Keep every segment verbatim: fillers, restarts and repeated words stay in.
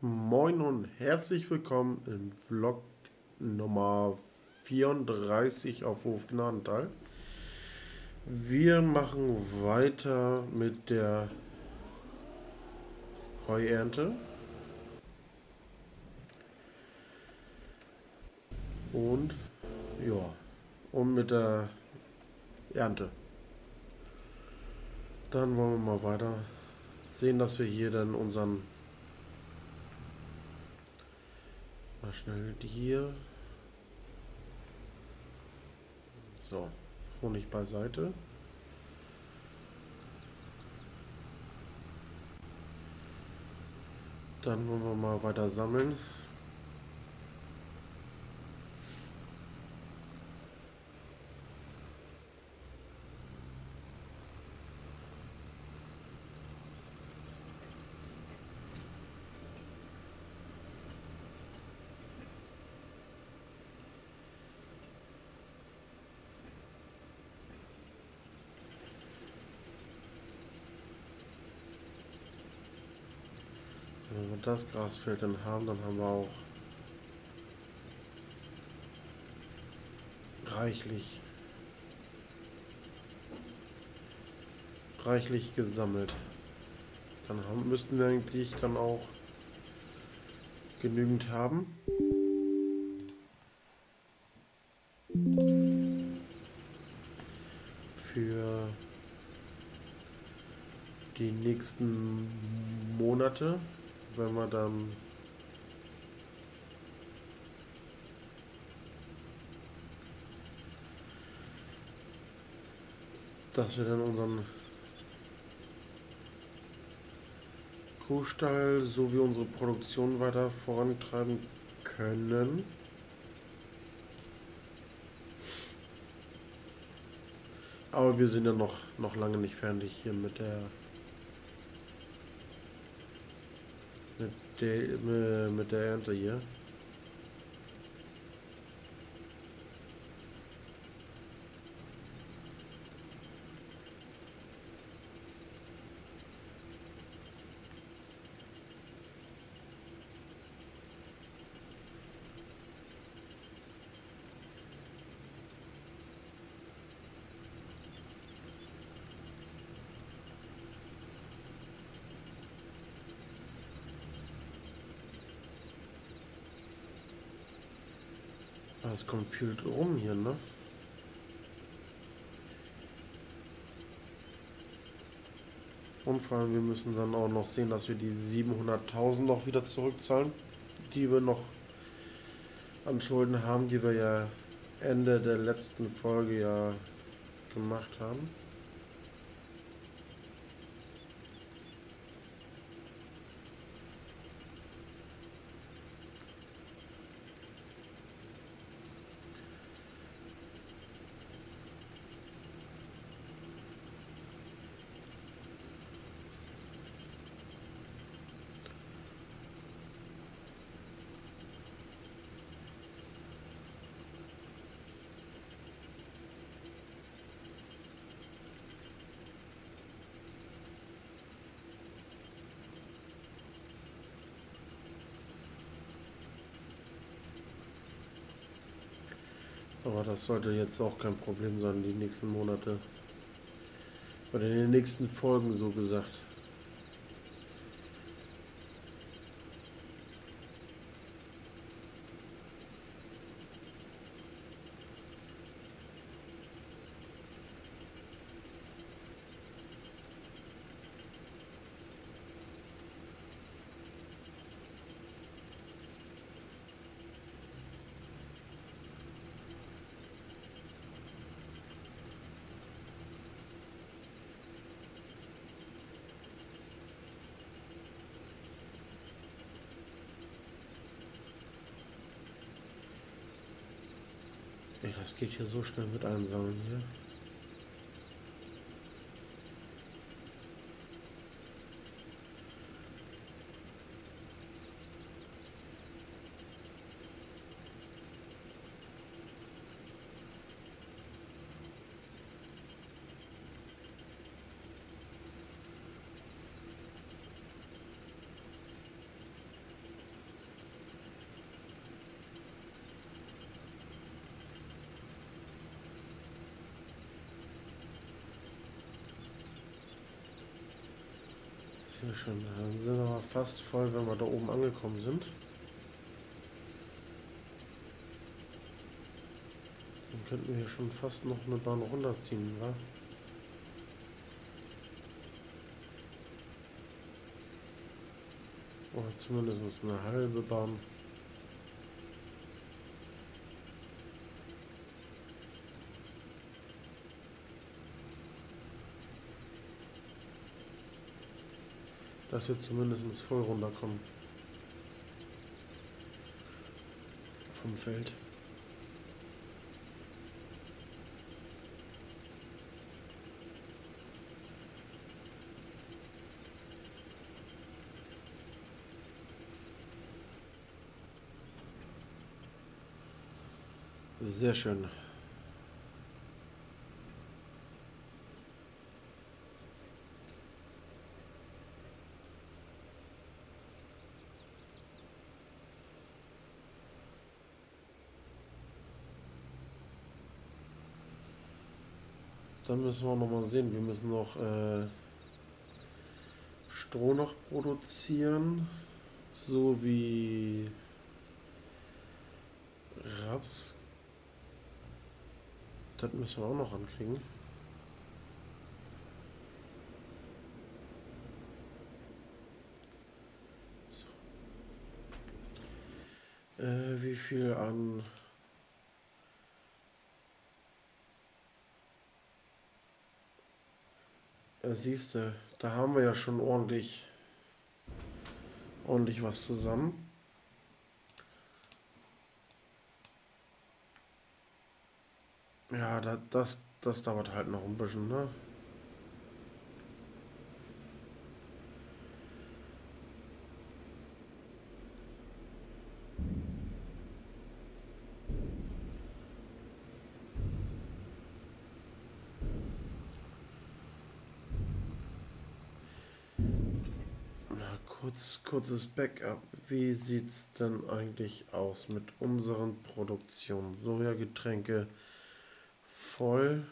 Moin und herzlich willkommen im Vlog Nummer vierunddreißig auf Hof Gnadental. Wir machen weiter mit der Heuernte und ja, und mit der Ernte. Dann wollen wir mal weiter sehen, dass wir hier dann unseren, mal schnell hier, so, Honig beiseite. Dann wollen wir mal weiter sammeln. Wenn wir das Grasfeld dann haben, dann haben wir auch reichlich, reichlich gesammelt. Dann haben, müssten wir eigentlich dann auch genügend haben. Für die nächsten Monate, wenn wir dann dass wir dann unseren Kuhstall sowie unsere Produktion weiter vorantreiben können. Aber wir sind ja noch, noch lange nicht fertig hier mit der mit der, mit der Ernte hier. Ah, es kommt viel rum hier, ne? Und vor allem, wir müssen dann auch noch sehen, dass wir die siebenhunderttausend noch wieder zurückzahlen, die wir noch an Schulden haben, die wir ja Ende der letzten Folge ja gemacht haben. Aber das sollte jetzt auch kein Problem sein, die nächsten Monate. Oder in den nächsten Folgen so gesagt. Ey, das geht hier so schnell mit Einsammeln hier. Sehr schön. Dann sind wir aber fast voll, wenn wir da oben angekommen sind. Dann könnten wir hier schon fast noch eine Bahn runterziehen, wa? Oder zumindest eine halbe Bahn. Dass wir zumindest voll runterkommen. Vom Feld. Sehr schön. Dann müssen wir noch mal sehen. Wir müssen noch äh, Stroh noch produzieren. So wie Raps. Das müssen wir auch noch ankriegen. So. Äh, wie viel an... Äh, siehst du, da haben wir ja schon ordentlich, ordentlich was zusammen. Ja, das, das, das dauert halt noch ein bisschen, ne? Na, kurz, kurzes Backup. Wie sieht's denn eigentlich aus mit unseren Produktionen? Sojagetränke voll.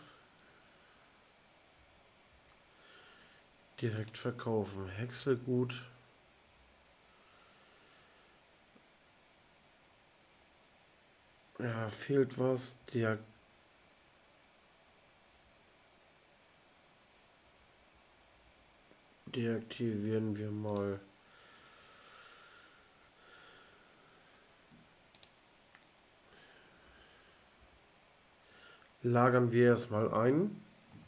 Direkt verkaufen. Häckselgut. Ja, fehlt was. Dia deaktivieren wir mal. Lagern wir erstmal ein.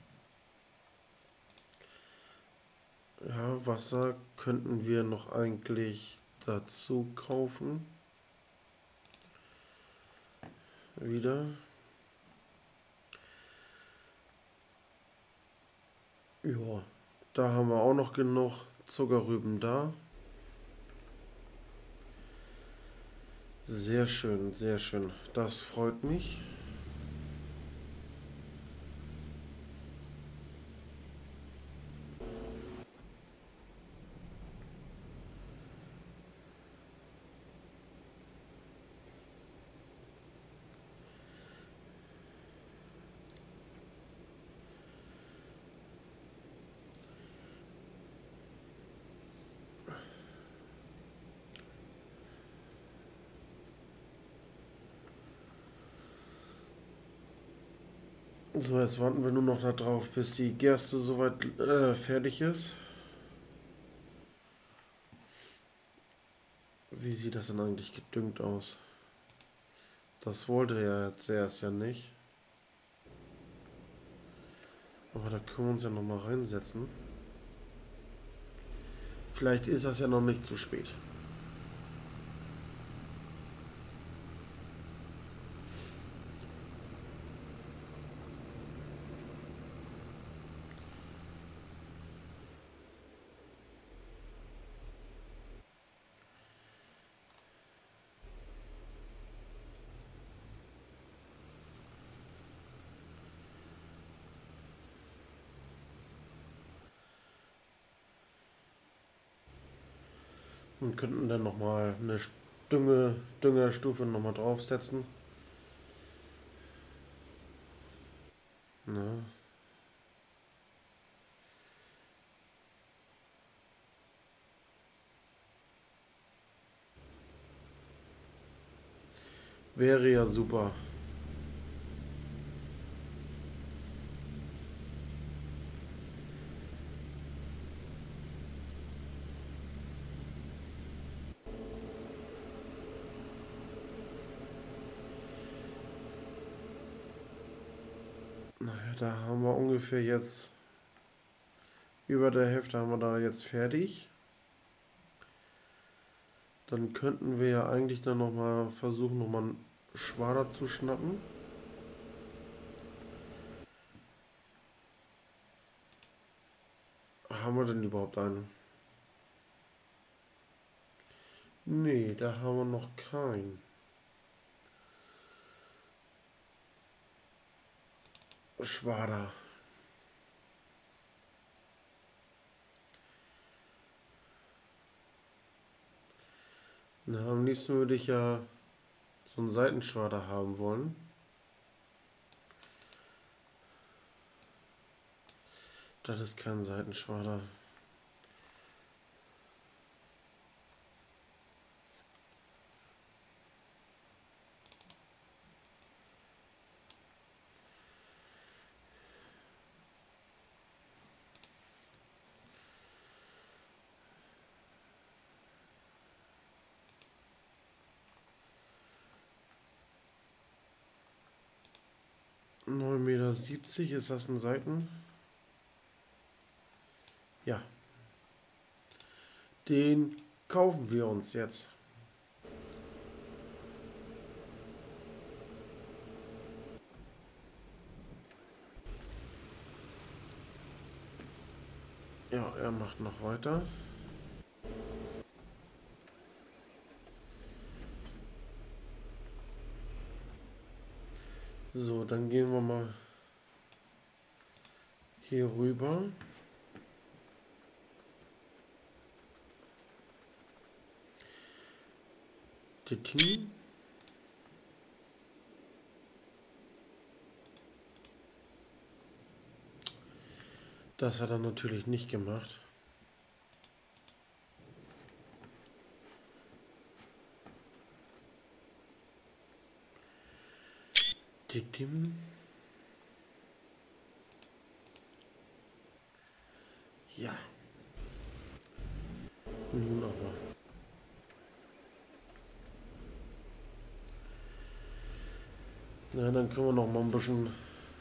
Ja, Wasser könnten wir noch eigentlich dazu kaufen. Wieder. Ja, da haben wir auch noch genug Zuckerrüben da. Sehr schön, sehr schön. Das freut mich. So, jetzt warten wir nur noch darauf, bis die Gerste soweit äh, fertig ist. Wie sieht das denn eigentlich gedüngt aus? Das wollte er jetzt erst ja nicht. Aber da können wir uns ja noch mal reinsetzen. Vielleicht ist das ja noch nicht zu spät. Und könnten dann noch mal eine Dünge, Düngerstufe noch mal draufsetzen. Ne? Wäre ja super. Naja, da haben wir ungefähr jetzt über der Hälfte haben wir da jetzt fertig. Dann könnten wir ja eigentlich dann nochmal versuchen, nochmal einen Schwader zu schnappen. Haben wir denn überhaupt einen? Nee, da haben wir noch keinen. Schwader. Na, am liebsten würde ich ja so einen Seitenschwader haben wollen. Das ist kein Seitenschwader. neun Meter siebzig, ist das ein Seiten? Ja. Den kaufen wir uns jetzt. Ja, er macht noch weiter. So, dann gehen wir mal hier rüber. Team. Das hat er natürlich nicht gemacht. Team. Ja. Nun aber. Na, dann können wir noch mal ein bisschen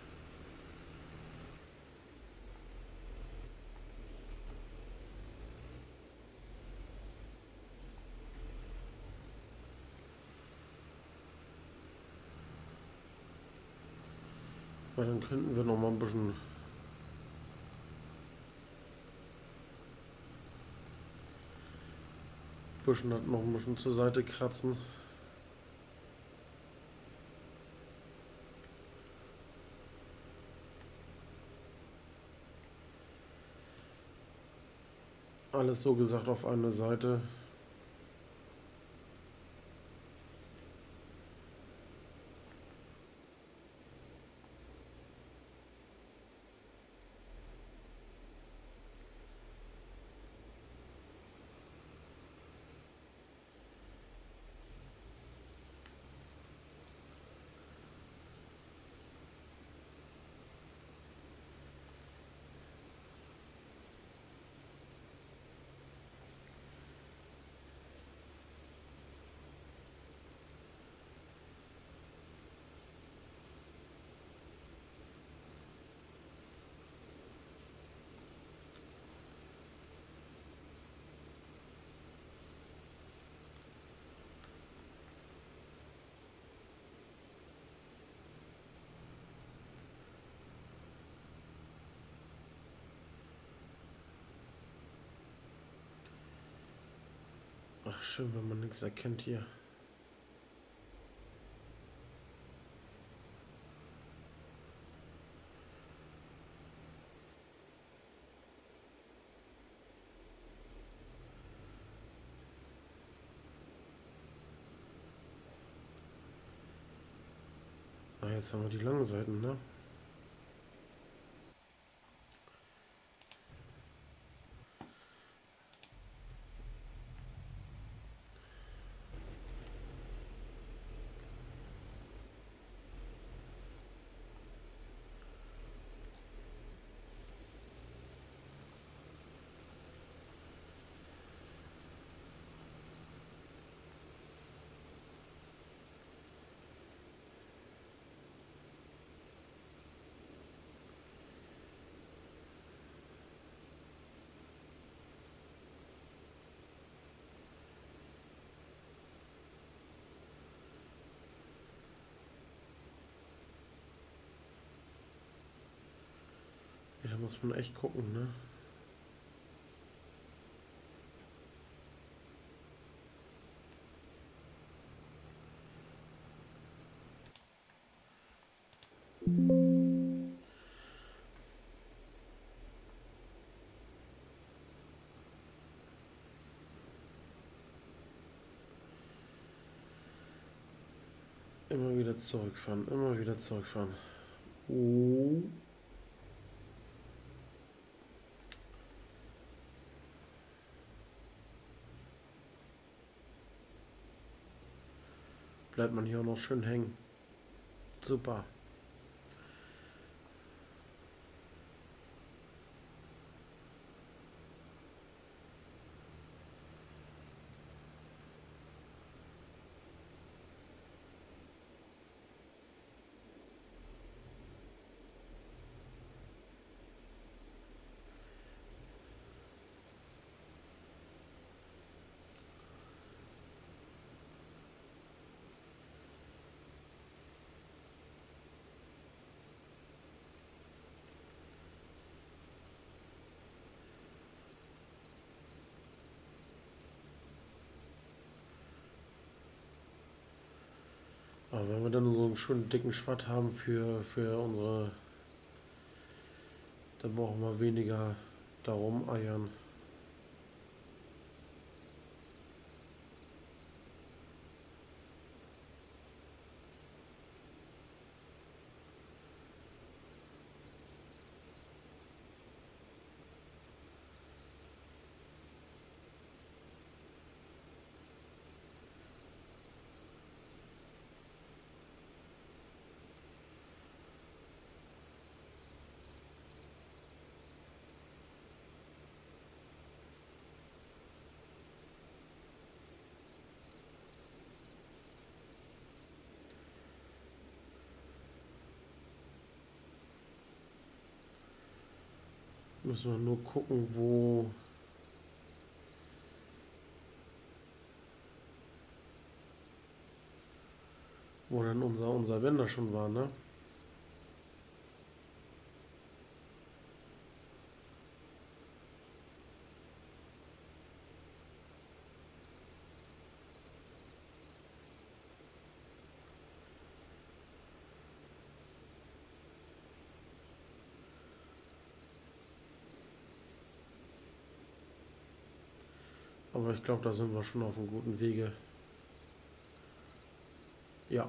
weil dann könnten wir noch mal ein bisschen bisschen noch ein bisschen zur Seite kratzen. Alles so gesagt auf eine Seite. Ach, schön, wenn man nichts erkennt hier. Ah, jetzt haben wir die langen Seiten, ne? muss man echt gucken, ne? Immer wieder zurückfahren, immer wieder zurückfahren. Oh. Bleibt man hier auch noch schön hängen. Super. Aber wenn wir dann so einen schönen dicken Schwatt haben für, für unsere, dann brauchen wir weniger darum eiern. Müssen wir nur gucken, wo wo dann unser, unser Wender schon war, ne? Aber ich glaube, da sind wir schon auf einem guten Wege. Ja.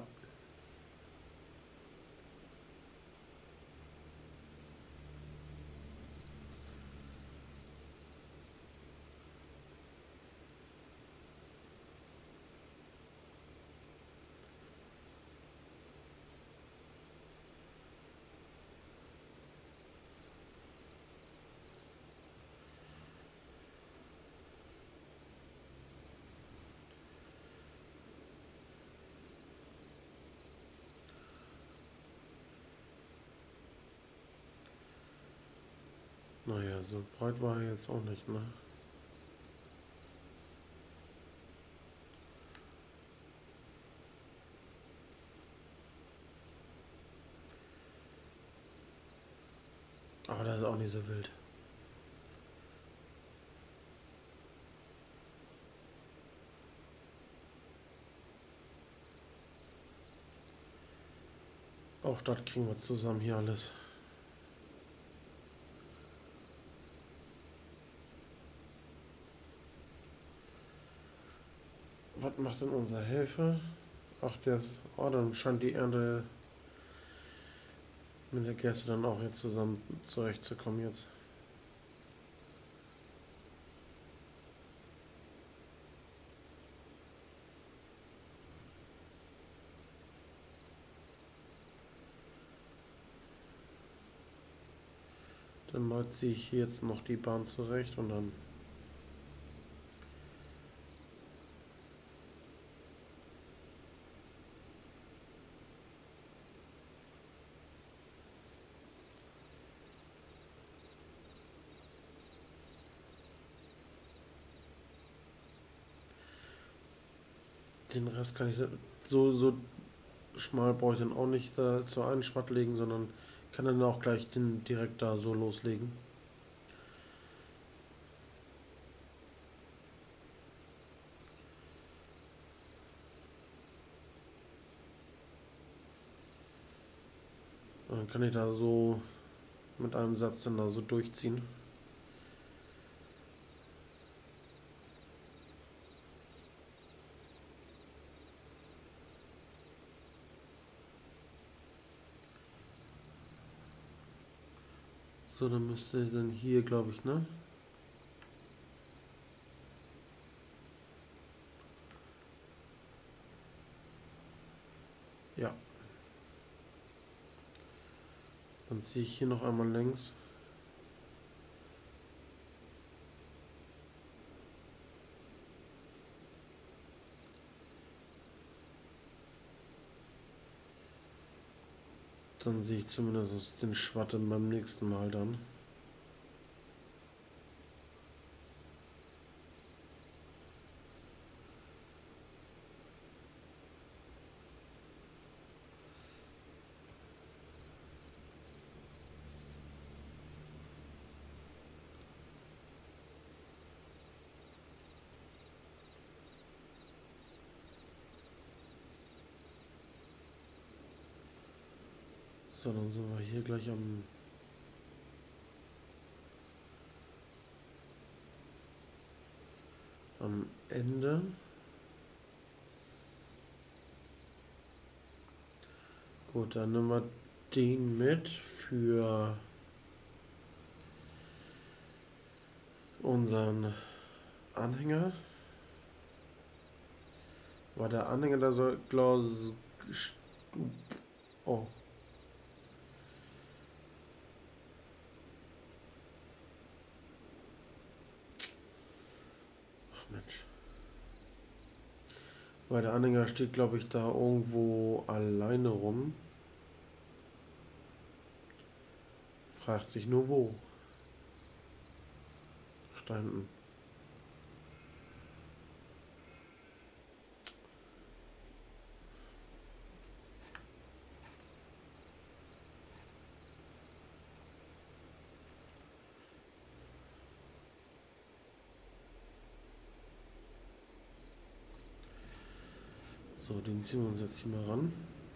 Naja, so breit war er jetzt auch nicht, ne? Aber das ist auch nicht so wild. Auch das kriegen wir zusammen hier alles. Was macht denn unser Helfer? Ach, der ist. Oh, dann scheint die Ernte mit der Gerste dann auch jetzt zusammen zurechtzukommen jetzt. Dann mal ziehe ich hier jetzt noch die Bahn zurecht und dann. Den Rest kann ich so, so schmal brauche ich dann auch nicht da zu einen Schwatt legen, sondern Kann dann auch gleich den direkt da so loslegen. Und dann kann ich da so mit einem Satz dann da so durchziehen. So, dann müsste dann hier, glaube ich, ne? Ja. Dann ziehe ich hier noch einmal längs. Dann sehe ich zumindest den Schwatten beim nächsten Mal dann. So, dann sind wir hier gleich am am Ende. Gut, dann nehmen wir den mit für unseren Anhänger. War der Anhänger da so Glas. Oh. Ach Mensch. Weil der Anhänger steht, glaube ich, da irgendwo alleine rum. Fragt sich nur wo. Ach, da hinten. So, den ziehen wir uns jetzt hier mal ran.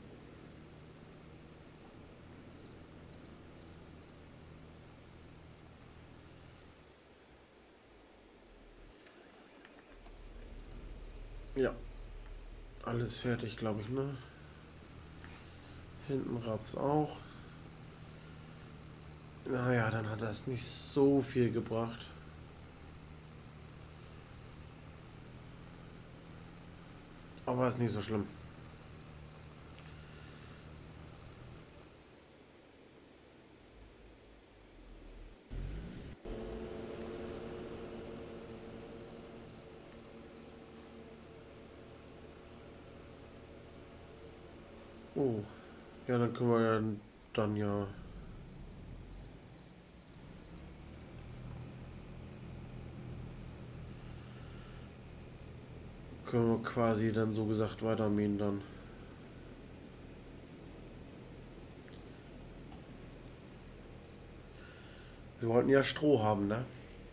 Ja, alles fertig, glaube ich, ne? Hinten Rads auch. Naja, dann hat das nicht so viel gebracht. Aber ist nicht so schlimm. Oh, ja, dann können wir ja dann ja können wir quasi dann so gesagt weitermähen dann. Wir wollten ja Stroh haben, ne?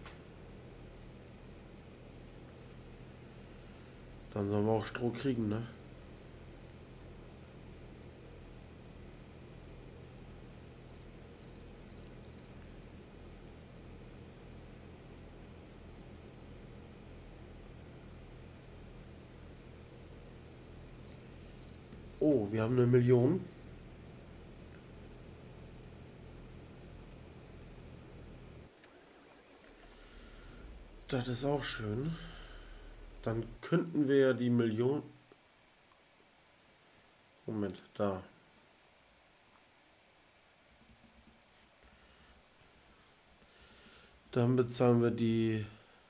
Dann sollen wir auch Stroh kriegen, ne? Oh, wir haben eine Million. Das ist auch schön. Dann könnten wir ja die Million... Moment, da. Dann bezahlen wir die...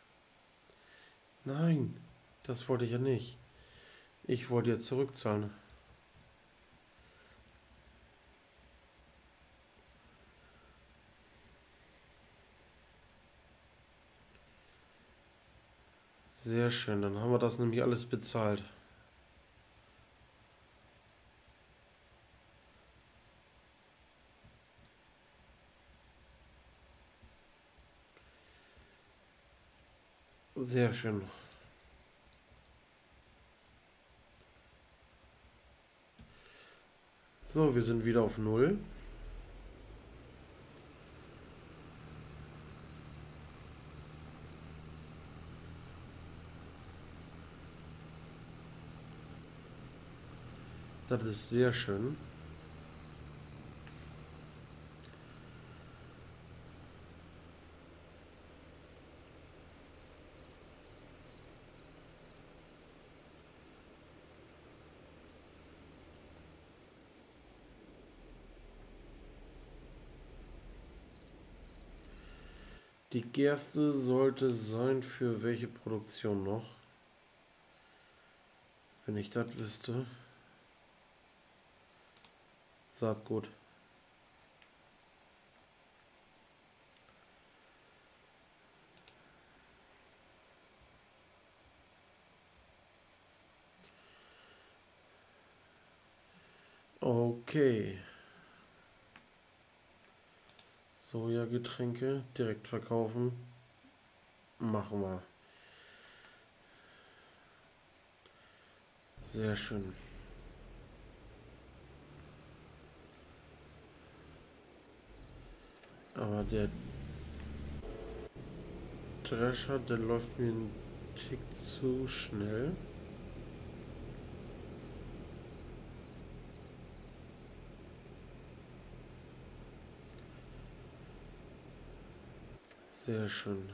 Nein, das wollte ich ja nicht. Ich wollte jetzt zurückzahlen. Sehr schön, dann haben wir das nämlich alles bezahlt. Sehr schön. So, wir sind wieder auf Null. Das ist sehr schön. Die Gerste sollte sein für welche Produktion noch? Wenn ich das wüsste. Saatgut. Okay. Sojagetränke direkt verkaufen. Machen wir. Sehr schön. Aber der Drescher, der läuft mir einen Tick zu schnell. Sehr schön.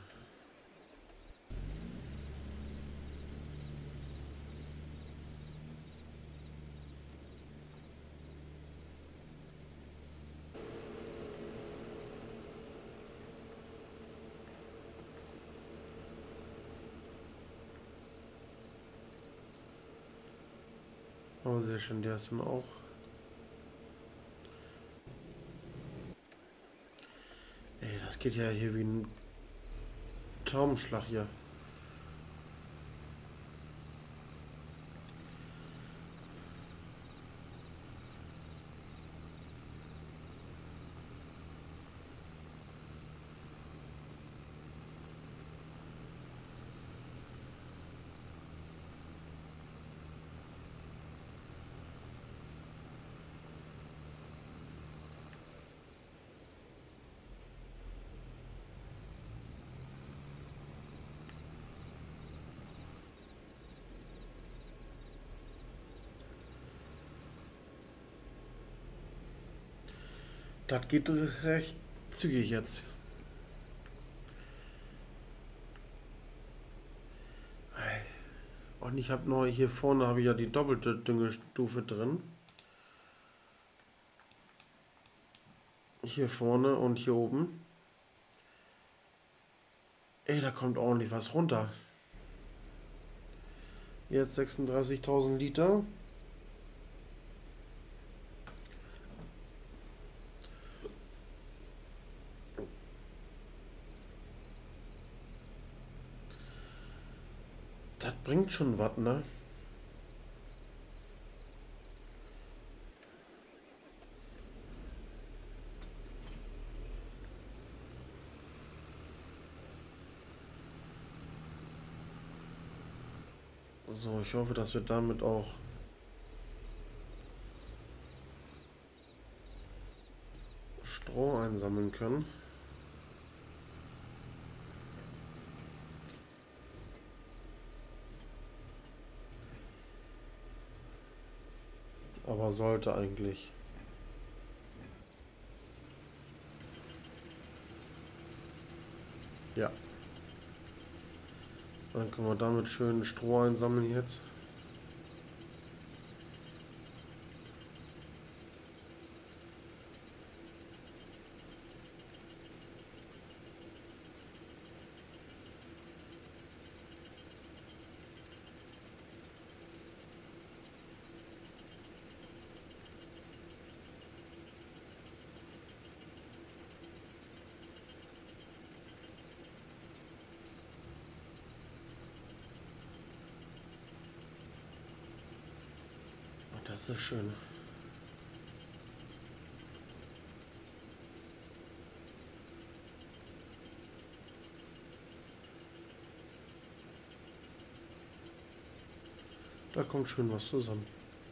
Aber sehr schön, der ist dann auch. Ey, das geht ja hier wie ein Taubenschlag hier. Das geht recht zügig jetzt. Und ich habe noch hier vorne habe ich ja die doppelte Düngestufe drin. Hier vorne und hier oben. Ey, da kommt ordentlich was runter. Jetzt sechsunddreißigtausend Liter. Das bringt schon was, ne? So, ich hoffe, dass wir damit auch Stroh einsammeln können. Aber sollte eigentlich. Ja. Dann können wir damit schön Stroh einsammeln jetzt. Oh, das ist schön. Da kommt schön was zusammen.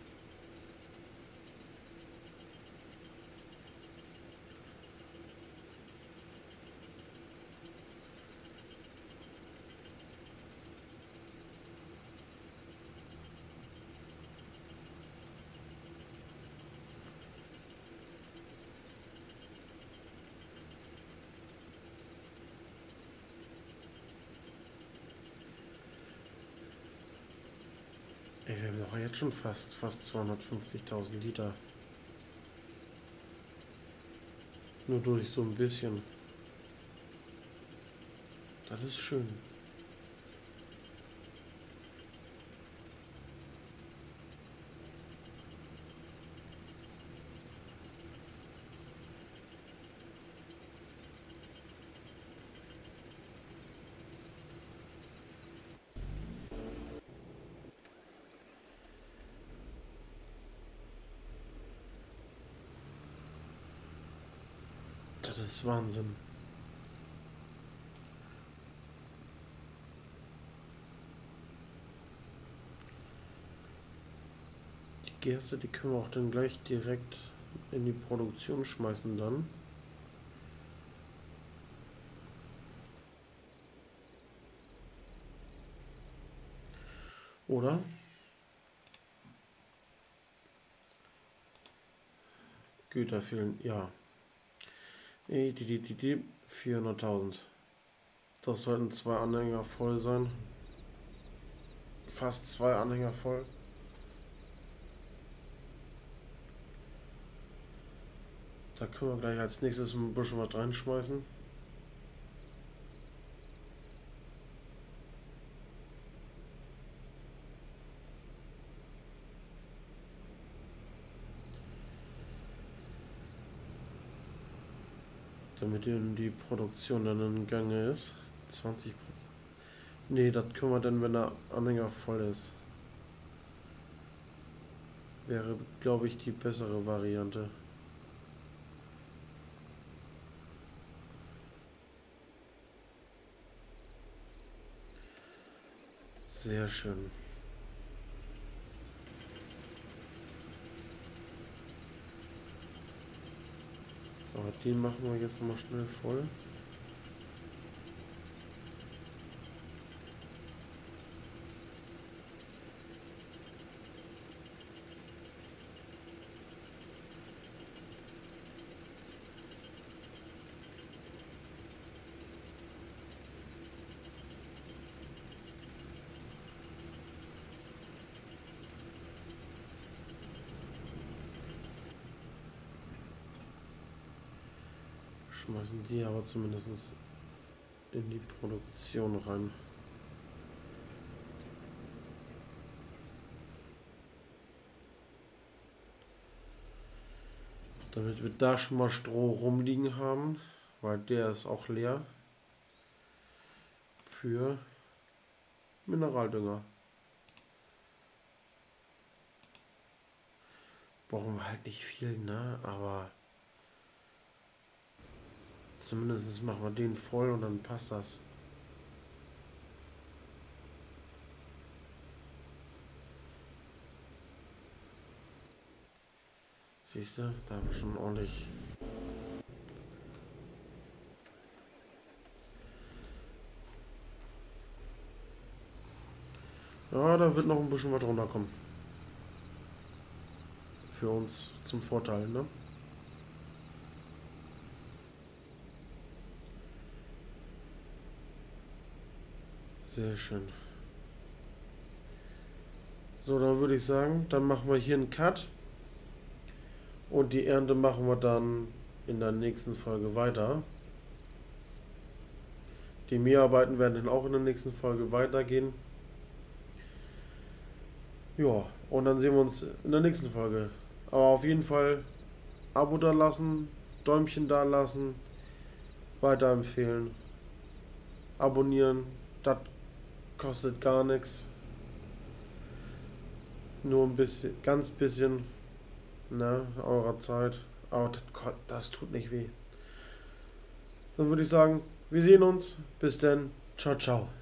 Ey, wir haben doch jetzt schon fast, fast zweihundertfünfzigtausend Liter. Nur durch so ein bisschen. Das ist schön. Das ist Wahnsinn. Die Gerste, die können wir auch dann gleich direkt in die Produktion schmeißen dann. Oder? Güter fehlen, ja. vierhunderttausend. Das sollten zwei Anhänger voll sein. Fast zwei Anhänger voll. Da können wir gleich als nächstes ein bisschen was reinschmeißen. Damit die Produktion dann in Gange ist. zwanzig Prozent. Ne, das können wir dann, wenn der Anhänger voll ist. Wäre, glaube ich, die bessere Variante. Sehr schön. Aber den machen wir jetzt mal schnell voll. Schmeißen die aber zumindest in die Produktion rein. Damit wir da schon mal Stroh rumliegen haben, weil der ist auch leer für Mineraldünger. Brauchen wir halt nicht viel, ne? Aber zumindest machen wir den voll und dann passt das. Siehst du, da haben wir schon ordentlich. Ja, da wird noch ein bisschen was runterkommen. Für uns zum Vorteil, ne? Sehr schön. So, dann würde ich sagen, dann machen wir hier einen Cut. Und die Ernte machen wir dann in der nächsten Folge weiter. Die Mäharbeiten werden dann auch in der nächsten Folge weitergehen. Ja, und dann sehen wir uns in der nächsten Folge. Aber auf jeden Fall Abo da lassen, Däumchen da lassen, weiterempfehlen, abonnieren. Das kostet gar nichts. Nur ein bisschen, ganz bisschen, ne, eurer Zeit. Aber das, das tut nicht weh. Dann würde ich sagen, wir sehen uns. Bis dann. Ciao, ciao.